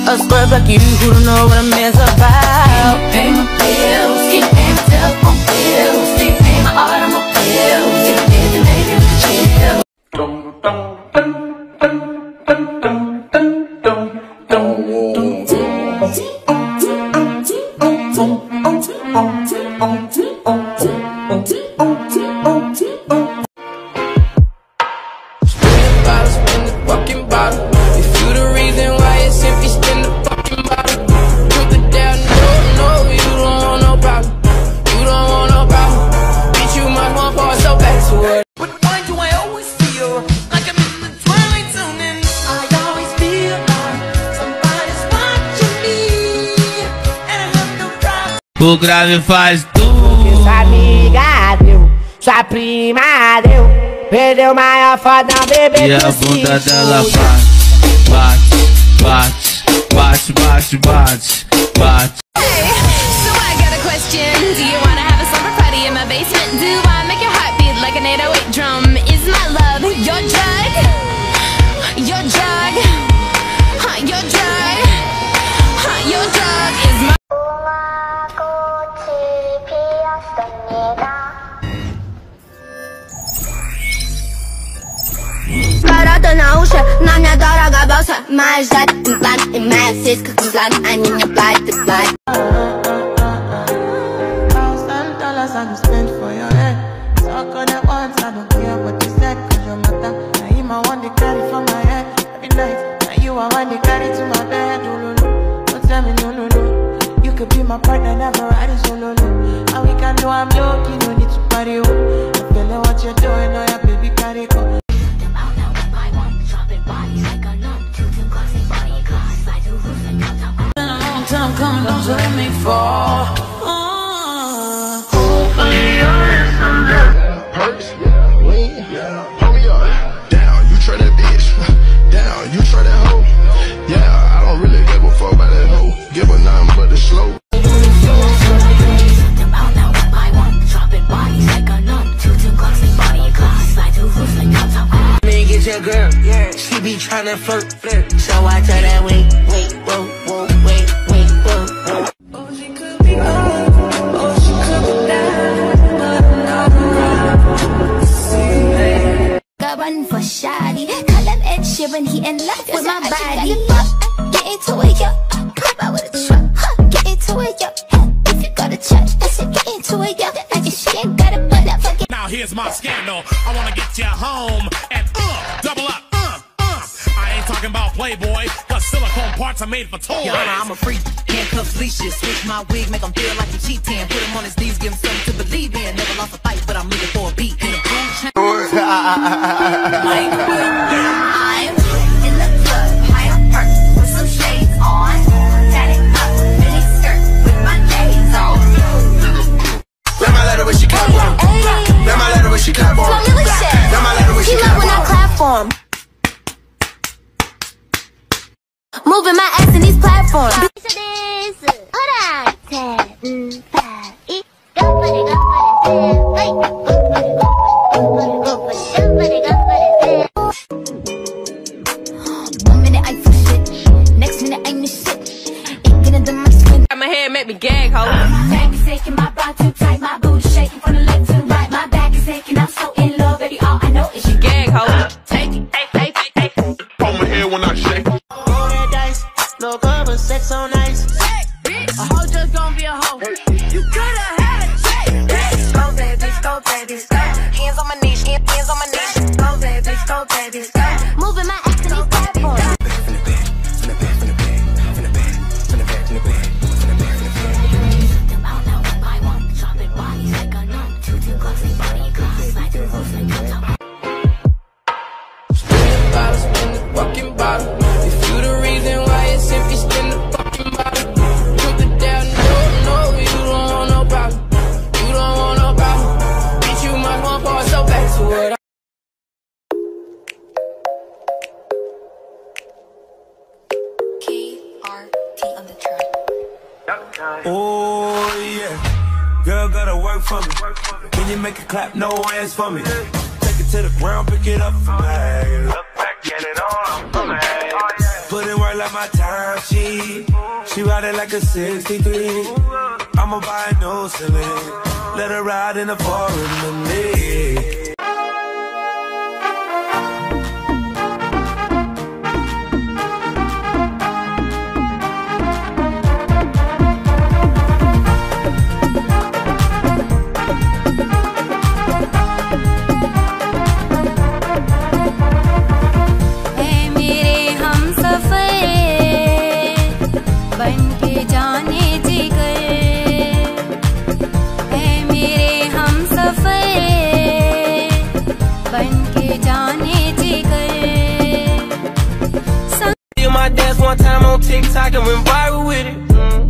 A scrub like you who don't know what a man's about. Pay my bills, keep paying my telephone bills, keep paying my automobiles, keep paying the baby chill. O grave faz tu. Sua amiga deu, sua prima deu, perdeu maior foda, bebê. E a bunda dela bate, bate. Hey, so I got a question. Do you wanna have a slumber party in my basement? Do I make your heart beat like an 808 drum? Is my love your drug? Your drug? Your drug? Your drug is my. Parada na ucha, na minha droga bolsa. Mais that black and mad sis cooking black. I need your black to black. $1,000 I can spend for your head. Talk on that once, I don't care what you said. Cause your mother, now you my one they carry for my head. Every night, now you are one they carry to my bed. Don't tell me no. You could be my partner, never riding solo. And we can do I'm low-key, no need to party. I feel like what you're doing, oh yeah, baby, carry go. Time coming, don't you let me fall. Hopefully you're someday. Perks, lean, pull me up. Down, you try that bitch. Down, you try that hoe. Yeah, I don't really give a fuck about that hoe. Give her nothing but the slow. Get your girl, yeah. She be tryna flirt. So I tell that wait, whoa. Oh, she could be up, oh, she could be down, but I'm not around. See, Got one for shoddy. Call him Ed Sheeran, he in love with my body. Get into it, yo. Pop out with a truck. Get into it, yo. If you go to church, I said get into it, yo. Like if she ain't got a butt up, forget. Now here's my scandal. I wanna get you home and double up. I ain't talking about Playboy, cause silicone parts are made for toys. Your Honor, I'm a freak. Handcuffs, leashes. Switch my wig, make him feel like he's cheating. Put him on his knees, give him something to believe in. Never lost a fight, but I'm looking for a beat. In a boom chain. I'm in the club, high on perk, with some shades on. Tatted up, mini skirt, with my days on. Let my letter when she clap on. Let my letter when she clap on. Let my letter when she clap on. He love when I clap for him. Moving my ass in these platforms. One minute I feel shit, next minute I miss shit. Ain't getting the my skin. My head make me gag, ho. Back is aching, my bra too tight, my booty shaking from the left to the right. My back is aching, I'm so in love, baby. All I know is you Gag, ho. Take it, take. On my head when I shake. roll that dice, no cover, sex on ice. A hoe just gon' be a hoe. You coulda had a chick. go, baby, go, baby, go. Hands on my knees, hands on my knees. Go, baby, go. Moving my ass in these platforms. Oh yeah, girl gotta work for me. Can you make it clap, no hands for me? Take it to the ground, pick it up for me. Look back, get it on for me. Put it right like my my time sheet. She ride it like a 63. I'ma buy a new ceiling. Let her ride in the foreign with me. One time on TikTok and went viral with it.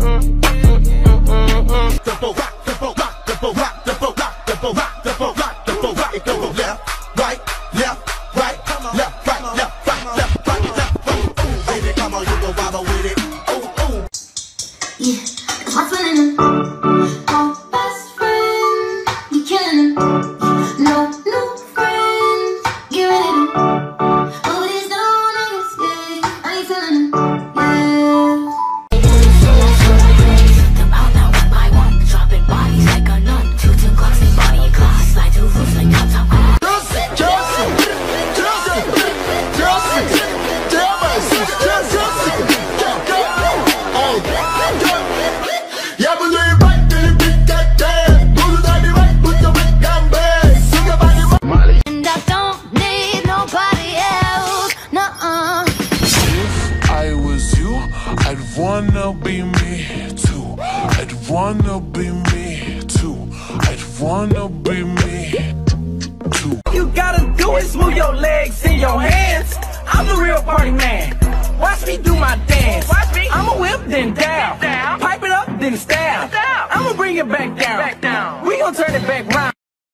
The boat, rock, the boat, rock, the boat, rock, the boat, rock, the boat, rock, the boat, rock, the boat, rock. It go left, right, left, right, left, right, left, right, left, right, left, right. Ooh, baby, come on, you go wobble with it. Ooh, ooh. Yeah, what's running? My best friend, you killing him. No new friends, get rid of him. Oh, there's no niggas, yeah, I ain't feeling him. Wanna be me too. I'd wanna be me too. I'd wanna be me too. You gotta do is move your legs and your hands. I'm the real party man. Watch me do my dance. Watch me. I'ma whip then down. Pipe it up then stab. I'ma bring it back down. We gon' turn it back round.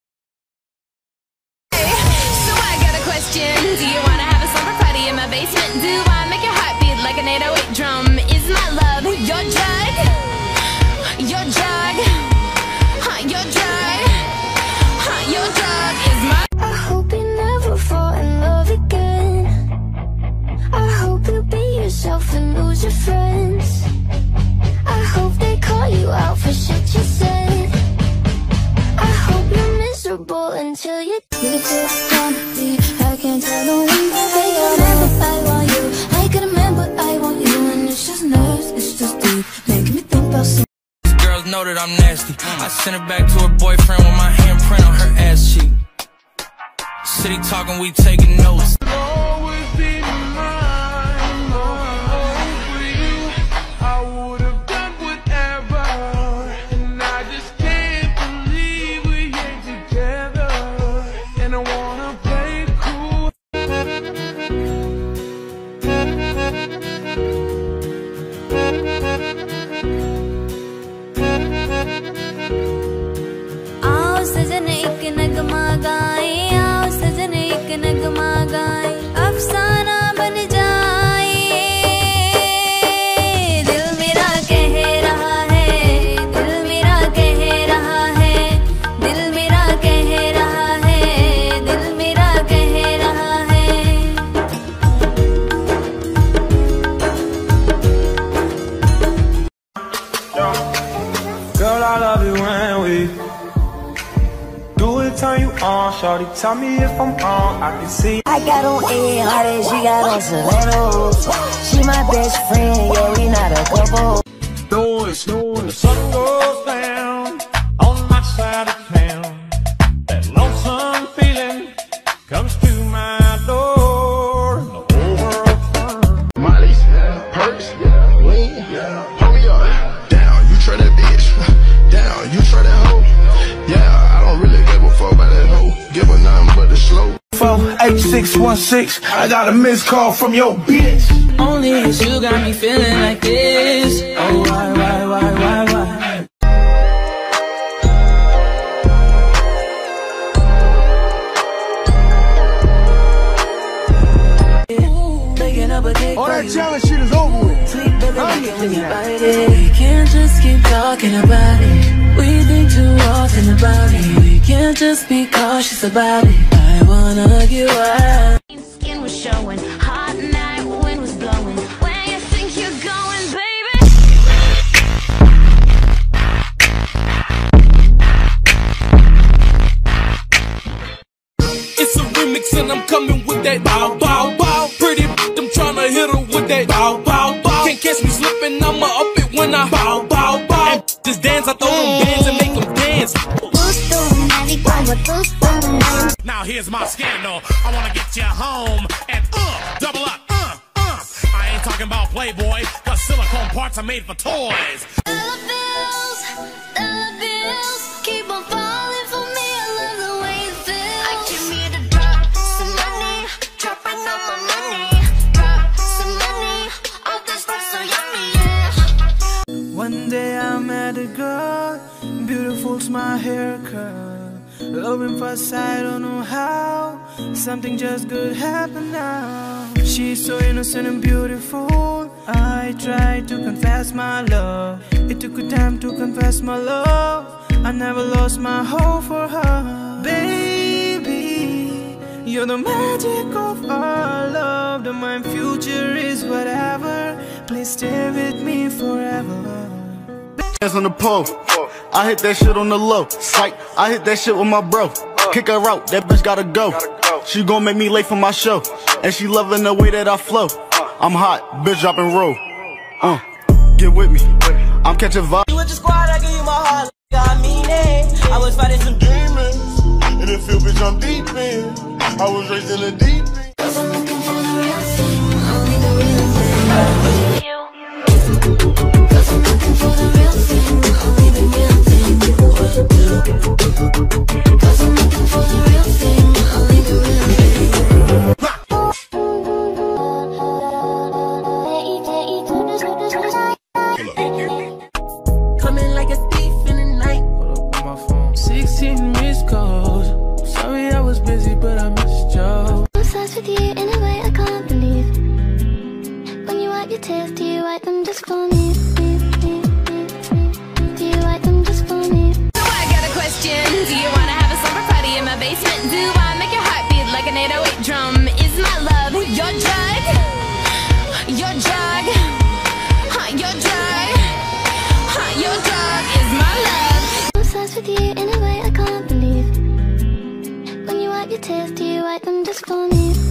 Hey, so I got a question. Do you wanna have a slumber party in my basement? Do I make your heart beat like an 808 drum? Is my love your drug? Your drug? Your drug? Your drug is my. I hope you never fall in love again. I hope you be yourself and lose your friends. I hope they call you out for shit you said. I hope you're miserable until you I can't tell no one that I remember I want you. I can remember I want you, and it's just nerves, it's just deep, making me think about some. Girls know that I'm nasty. I sent it back to her boyfriend with my handprint on her ass cheek. City talking, we taking notes. Always be mine, for you. I would have done whatever, and I just can't believe we ain't together. And I wanna play cool. आओ सजन एक नगमा गाए, आओ सजन एक नगमा गाए, अफसाना बन जाए। दिल मेरा कह रहा है, दिल मेरा कह रहा है, दिल मेरा कह रहा है, दिल मेरा कह रहा है। Girl, I love it when we do it, turn you on. Shorty, tell me if I'm wrong, I can see. I got on A-Hearted, she got on stilettos. She my best friend, yeah, we not a couple. When the sun goes down on my side of town, that lonesome feeling comes to my door. The whole world turns. Molly's, perks, lean, hold me up, down, you try that bitch, down, you try that hoe, yeah, I don't really give a fuck about that hoe, give her nothing but the slow. 8616, I got a missed call from your bitch. Only is you got me feeling like this. Oh, why? All that challenge shit is over with. We can't just keep talking about it. We think too often about it. We can't just be cautious about it. I wanna get wild. Skin was showing, hot night, wind was blowing. When you think it. Bow, bow, bow. Can't catch me slipping, I'ma up it when I bow, bow, bow. And just dance, I throw them bands and make them dance. Now here's my scandal. I wanna get you home and double up, I ain't talking about Playboy, cause silicone parts are made for toys. Dollar bills, keep on falling for me. I love the way it feels. I give me the drop, some money, dropping on my money. Drop some money, all this stuff so yummy, yeah. One day I met a girl, beautiful's my haircut. Loving first sight, I don't know how. Something just good happen now. She's so innocent and beautiful. I tried to confess my love. It took a time to confess my love. I never lost my hope for her. Baby, you're the magic of our love. The my future is whatever. Please stay with me forever. Hands on the pole. I hit that shit on the low. Psych, I hit that shit with my bro. Kick her out, that bitch gotta go. She gon' make me late for my show. And she loving the way that I flow. I'm hot, bitch dropping roll. Get with me, I'm catching vibes. You with the squad, I give you my heart, I mean it. I was fighting some demons. In the field, bitch, I'm deep in. I was raised in the deep end. Cause I'm looking for the real thing, only the real thing. Cause I'm looking for the real thing, only the real thing. Cause I'm looking for the real thing, only the real thing. Coming like a thief in the night. Hold up on my phone. 16 missed calls. Sorry I was busy, but I missed you. I'm obsessed with you in a way I can't believe. When you wipe your tears, do you wipe them just for me? Do you wipe them just for me? So I got a question. Do you wanna have a slumber party in my basement? Do I make your heart beat like an 808 drum? Is my love your drug? Your drug? Your drug? Your drug is my love. I'm obsessed with you in a way I can't believe. When you wipe your tears, do you wipe them just for me?